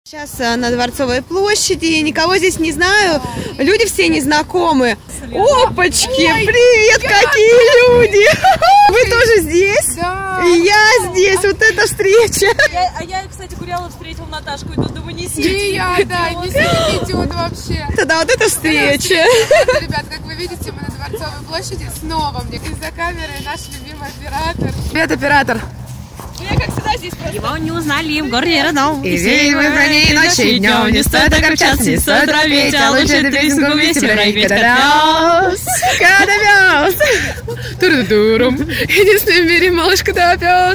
Сейчас на Дворцовой площади, никого здесь не знаю, люди все незнакомые. Опачки, привет, какие люди! Вы тоже здесь? Да. И я здесь, вот эта встреча. Я, кстати, гуляла, встретила Наташку, и думаю, не сидит. И я, да, не идет вообще. Тогда вот эта встреча. Ребят, как вы видите, мы на Дворцовой площади снова. Мне за камерой наш любимый оператор. Привет, оператор. Я, как всегда, здесь просто... Его не узнали в городе родном. И верим мы за ней ночью и днем. Не стоит огорчаться, не стоит робить, а лучше эту песенку вместе проявить. Когда пес, туру-дурум, единственный в мире малыш, когда пес.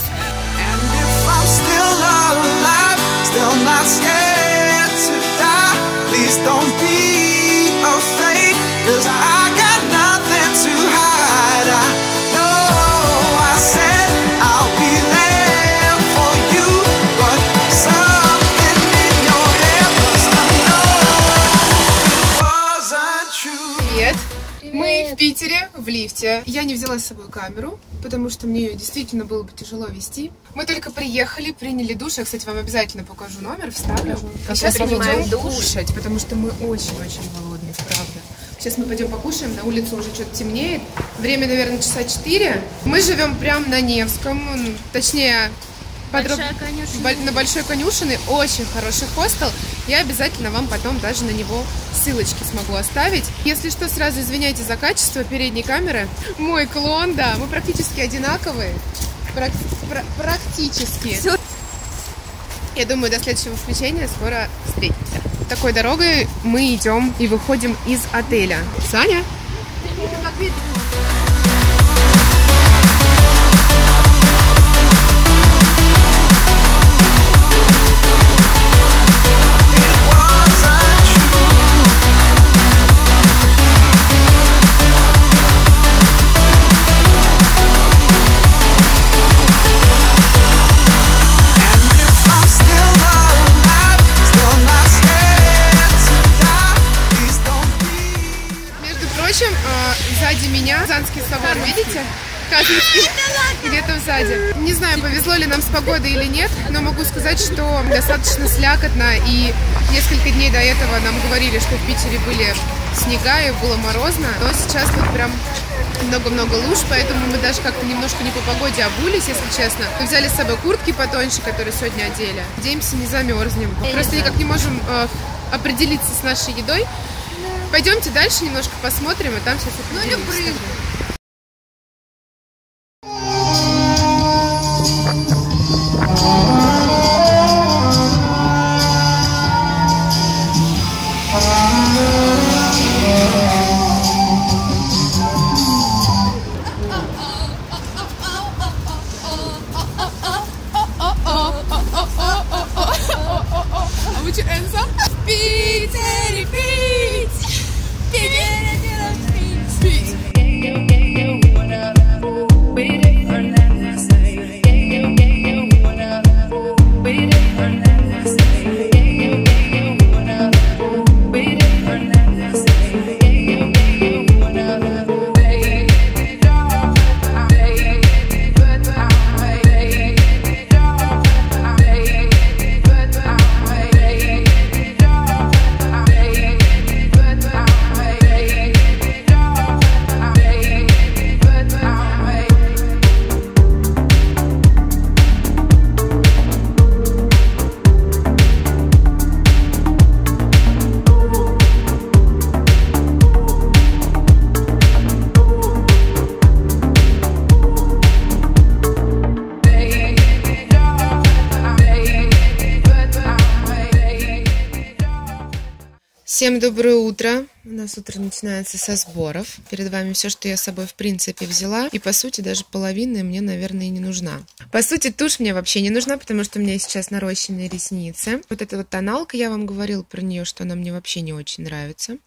Мы в Питере, в лифте. Я не взяла с собой камеру, потому что мне ее действительно было бы тяжело вести. Мы только приехали, приняли душ. Я, кстати, вам обязательно покажу номер, вставлю. И сейчас мы идем кушать, потому что мы очень-очень голодные, правда. Сейчас мы пойдем покушаем, на улице уже что-то темнеет. Время, наверное, часа 4. Мы живем прямо на Невском, точнее... на Большой Конюшиной. Очень хороший хостел. Я обязательно вам потом даже на него ссылочки смогу оставить. Если что, сразу извиняйте за качество передней камеры. Мой клон, да, мы практически одинаковые. Практически. Я думаю, до следующего включения скоро встретимся. Такой дорогой мы идем и выходим из отеля. Саня? Сзади меня Казанский собор, видите? Казанский, где-то сзади. Не знаю, повезло ли нам с погодой или нет, но могу сказать, что достаточно слякотно, и несколько дней до этого нам говорили, что в Питере были снега и было морозно, но сейчас тут прям много-много луж, поэтому мы даже как-то немножко не по погоде обулись, если честно. Мы взяли с собой куртки потоньше, которые сегодня одели. Надеемся, не замерзнем. Просто никак не можем определиться с нашей едой. Пойдемте дальше немножко посмотрим, и там сейчас определимся. Всем доброе утро. У нас утро начинается со сборов. Перед вами все, что я с собой в принципе взяла. И по сути даже половина мне, наверное, и не нужна. По сути тушь мне вообще не нужна, потому что у меня сейчас нарощенные ресницы. Вот эта вот тоналка, я вам говорила про нее, что она мне вообще не очень нравится.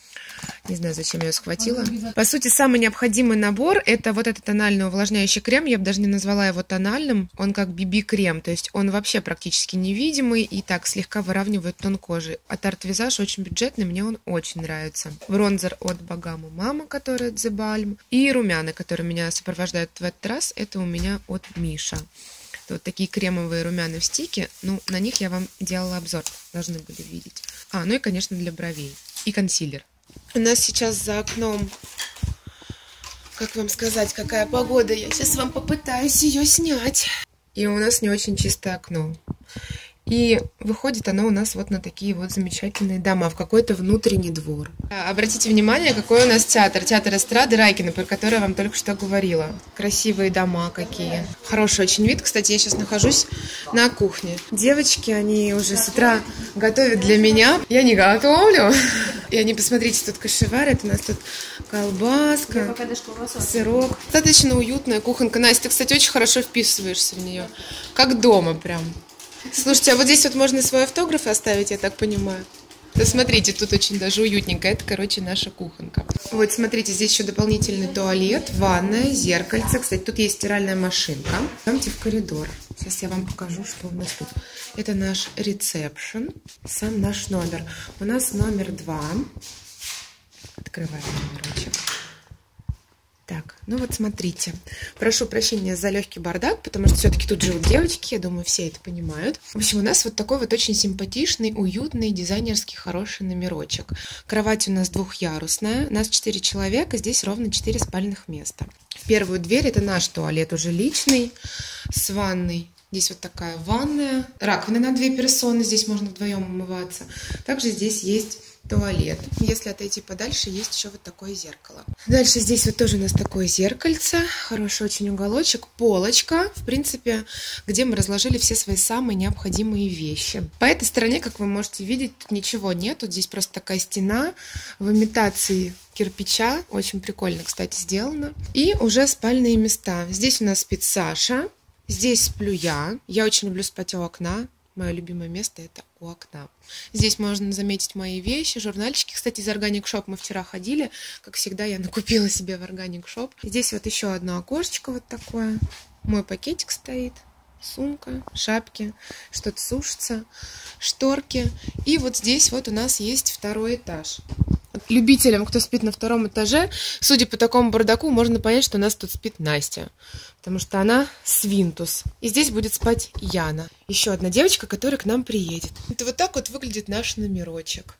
Не знаю, зачем я ее схватила. По сути, самый необходимый набор — это вот этот тональный увлажняющий крем. Я бы даже не назвала его тональным. Он как BB-крем, то есть он вообще практически невидимый и так слегка выравнивает тон кожи. А Tarte Visage очень бюджетный, мне он очень нравится. Бронзер от Багаму Мама, который от The Balm. И румяна, которые меня сопровождают в этот раз, это у меня от Миша. Это вот такие кремовые румяна в стике. Ну, на них я вам делала обзор. Должны были видеть. Ну и, конечно, для бровей. И консилер. У нас сейчас за окном, как вам сказать, какая погода. Я сейчас вам попытаюсь ее снять. И у нас не очень чистое окно. И выходит оно у нас вот на такие вот замечательные дома, в какой-то внутренний двор. Обратите внимание, какой у нас театр. Театр эстрады Райкино, про который я вам только что говорила. Красивые дома какие. Хороший очень вид. Кстати, я сейчас нахожусь на кухне. Девочки, они уже с утра готовят для меня. Я не готовлю. И они, посмотрите, тут кашеварят. У нас тут колбаска, сырок. Достаточно уютная кухонка. Настя, ты, кстати, очень хорошо вписываешься в нее. Как дома прям. Слушайте, а вот здесь вот можно свой автограф оставить, я так понимаю. Да смотрите, тут очень даже уютненько. Это, короче, наша кухонка. Вот, смотрите, здесь еще дополнительный туалет, ванная, зеркальце. Кстати, тут есть стиральная машинка. Идемте в коридор. Сейчас я вам покажу, что у нас тут. Это наш ресепшн, сам наш номер. У нас номер 2. Открываем номерочек. Так, ну вот смотрите. Прошу прощения за легкий бардак, потому что все-таки тут живут девочки, я думаю, все это понимают. В общем, у нас вот такой вот очень симпатичный, уютный, дизайнерский, хороший номерочек. Кровать у нас двухъярусная, у нас 4 человека, здесь ровно 4 спальных места. В первую дверь это наш туалет уже личный, с ванной. Здесь вот такая ванная, раковина на 2 персоны, здесь можно вдвоем умываться. Также здесь есть туалет. Если отойти подальше, есть еще вот такое зеркало. Дальше здесь вот тоже у нас такое зеркальце, хороший очень уголочек, полочка, в принципе, где мы разложили все свои самые необходимые вещи. По этой стороне, как вы можете видеть, тут ничего нет, тут здесь просто такая стена в имитации кирпича, очень прикольно, кстати, сделано. И уже спальные места. Здесь у нас спит Саша, здесь сплю я очень люблю спать у окна. Мое любимое место это у окна. Здесь можно заметить мои вещи, журнальчики. Кстати, из Organic Shop мы вчера ходили. Как всегда, я накупила себе в Organic Shop. Здесь вот еще одно окошечко вот такое. Мой пакетик стоит. Сумка, шапки, что-то сушится, шторки. И вот здесь вот у нас есть второй этаж. Любителям, кто спит на втором этаже, судя по такому бардаку, можно понять, что у нас тут спит Настя. Потому что она свинтус. И здесь будет спать Яна. Еще одна девочка, которая к нам приедет. Это вот так вот выглядит наш номерочек.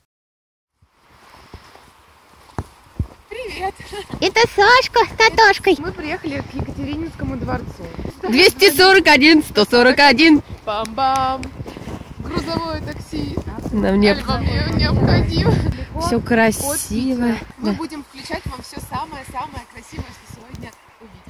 Привет! Это Сашка с Татошкой. Мы приехали к Екатерининскому дворцу. 241, 141. Бам-бам! Грузовое такси. Нам необходимо. Все красиво. Мы будем включать вам все самое-самое красивое, что сегодня увидим.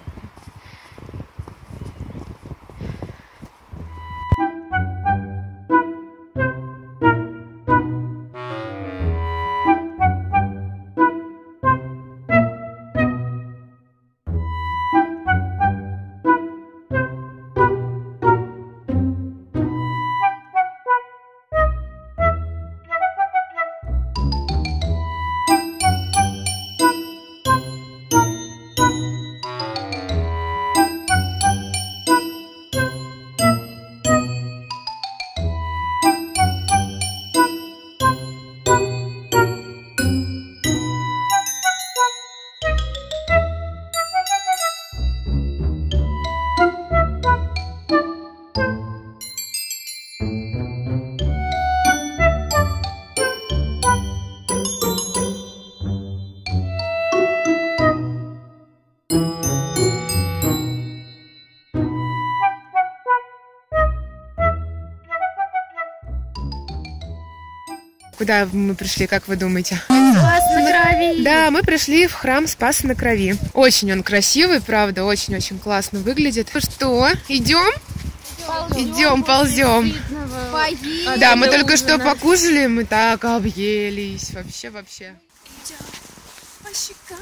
Куда мы пришли, как вы думаете? Спас на крови. Да, мы пришли в храм Спаса на Крови. Очень он красивый, правда, очень-очень классно выглядит. Ну что, идем? Идем, ползем. Да, мы только что покушали, мы так объелись. Вообще. По щекам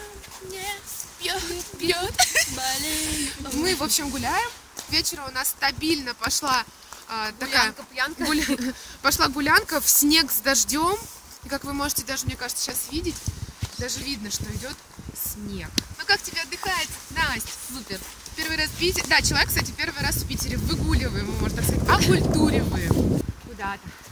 бьет. Мы, в общем, гуляем. Вечером у нас стабильно пошла пошла гулянка в снег с дождем. И как вы можете даже, мне кажется, сейчас видеть, даже видно, что идет снег. Ну как тебе отдыхается, Настя? Супер. Первый раз в Питере. Да, человек, кстати, первый раз в Питере. Выгуливаем, можно так сказать, окультуриваем. Куда-то.